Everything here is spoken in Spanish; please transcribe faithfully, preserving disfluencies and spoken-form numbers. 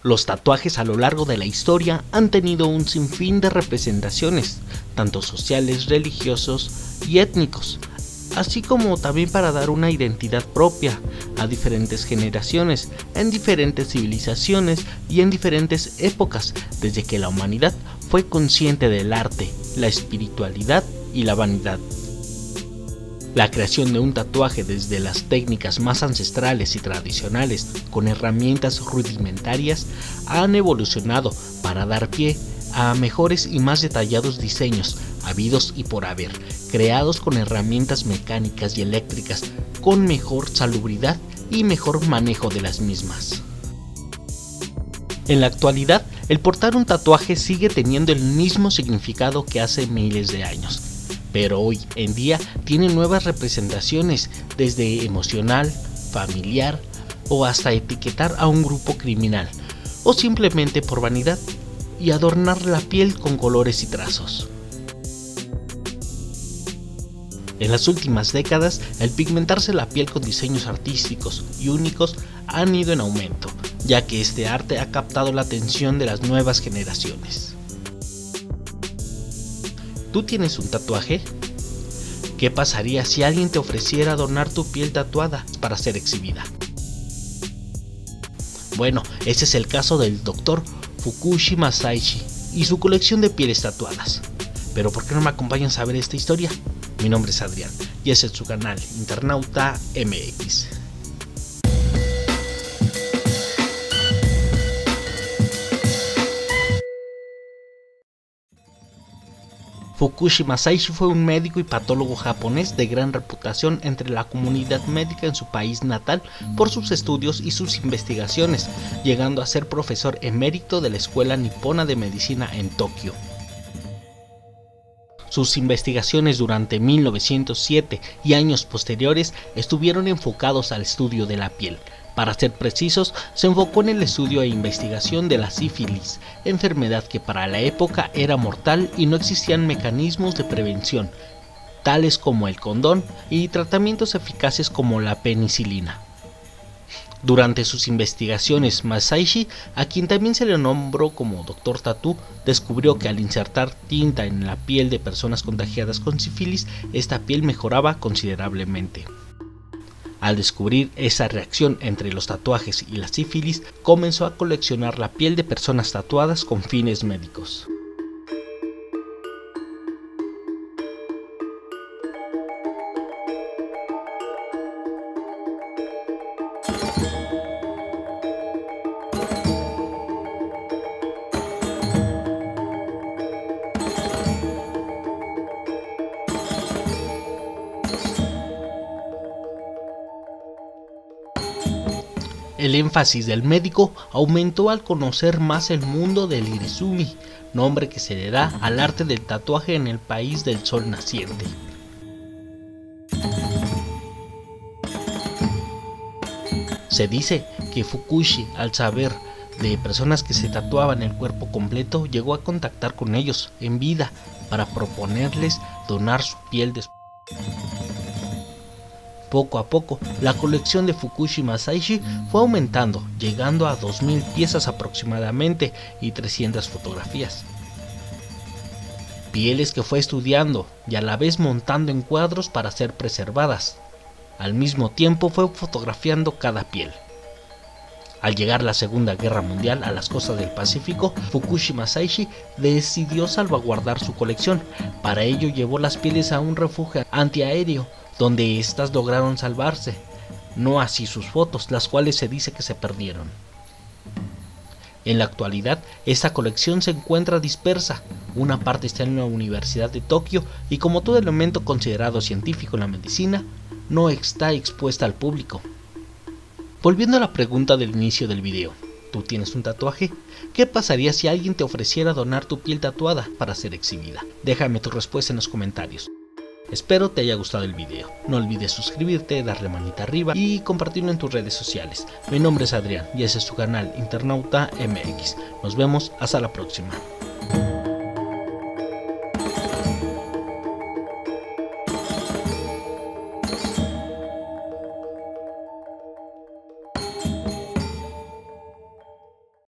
Los tatuajes a lo largo de la historia han tenido un sinfín de representaciones, tanto sociales, religiosos y étnicos, así como también para dar una identidad propia a diferentes generaciones, en diferentes civilizaciones y en diferentes épocas, desde que la humanidad fue consciente del arte, la espiritualidad y la vanidad. La creación de un tatuaje desde las técnicas más ancestrales y tradicionales con herramientas rudimentarias han evolucionado para dar pie a mejores y más detallados diseños, habidos y por haber, creados con herramientas mecánicas y eléctricas, con mejor salubridad y mejor manejo de las mismas. En la actualidad, el portar un tatuaje sigue teniendo el mismo significado que hace miles de años, pero hoy en día tiene nuevas representaciones, desde emocional, familiar o hasta etiquetar a un grupo criminal, o simplemente por vanidad y adornar la piel con colores y trazos. En las últimas décadas, el pigmentarse la piel con diseños artísticos y únicos han ido en aumento, ya que este arte ha captado la atención de las nuevas generaciones. ¿Tú tienes un tatuaje? ¿Qué pasaría si alguien te ofreciera adornar tu piel tatuada para ser exhibida? Bueno, ese es el caso del doctor Fukushi Masaichi y su colección de pieles tatuadas. Pero ¿por qué no me acompañan a ver esta historia? Mi nombre es Adrián y ese es su canal Internauta M X. Fukushi Masaichi fue un médico y patólogo japonés de gran reputación entre la comunidad médica en su país natal por sus estudios y sus investigaciones, llegando a ser profesor emérito de la Escuela Nipona de Medicina en Tokio. Sus investigaciones durante mil novecientos siete y años posteriores estuvieron enfocados al estudio de la piel. Para ser precisos, se enfocó en el estudio e investigación de la sífilis, enfermedad que para la época era mortal y no existían mecanismos de prevención, tales como el condón y tratamientos eficaces como la penicilina. Durante sus investigaciones, Masaichi, a quien también se le nombró como Doctor Tatú, descubrió que al insertar tinta en la piel de personas contagiadas con sífilis, esta piel mejoraba considerablemente. Al descubrir esa reacción entre los tatuajes y la sífilis, comenzó a coleccionar la piel de personas tatuadas con fines médicos. El énfasis del médico aumentó al conocer más el mundo del irizumi, nombre que se le da al arte del tatuaje en el país del sol naciente. Se dice que Fukushi, al saber de personas que se tatuaban el cuerpo completo, llegó a contactar con ellos en vida para proponerles donar su piel después. Poco a poco, la colección de Fukushi Masaichi fue aumentando, llegando a dos mil piezas aproximadamente y trescientas fotografías. Pieles que fue estudiando y a la vez montando en cuadros para ser preservadas. Al mismo tiempo fue fotografiando cada piel. Al llegar la Segunda Guerra Mundial a las costas del Pacífico, Fukushi Masaichi decidió salvaguardar su colección. Para ello llevó las pieles a un refugio antiaéreo, donde éstas lograron salvarse, no así sus fotos, las cuales se dice que se perdieron. En la actualidad, esta colección se encuentra dispersa, una parte está en la Universidad de Tokio y como todo elemento considerado científico en la medicina, no está expuesta al público. Volviendo a la pregunta del inicio del video, ¿tú tienes un tatuaje? ¿Qué pasaría si alguien te ofreciera donar tu piel tatuada para ser exhibida? Déjame tu respuesta en los comentarios. Espero te haya gustado el video, no olvides suscribirte, darle manita arriba y compartirlo en tus redes sociales. Mi nombre es Adrián y ese es tu canal Internauta M X. Nos vemos hasta la próxima.